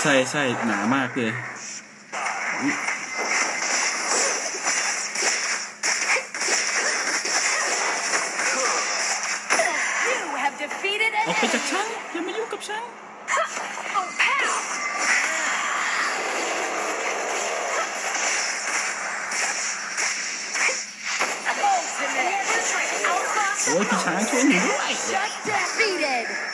ใช่ใช่หนามากเลยออกไปจากฉันอย่ามายุ่งกับฉันโอ้ยพี่ช้างช่วยหนูด้วย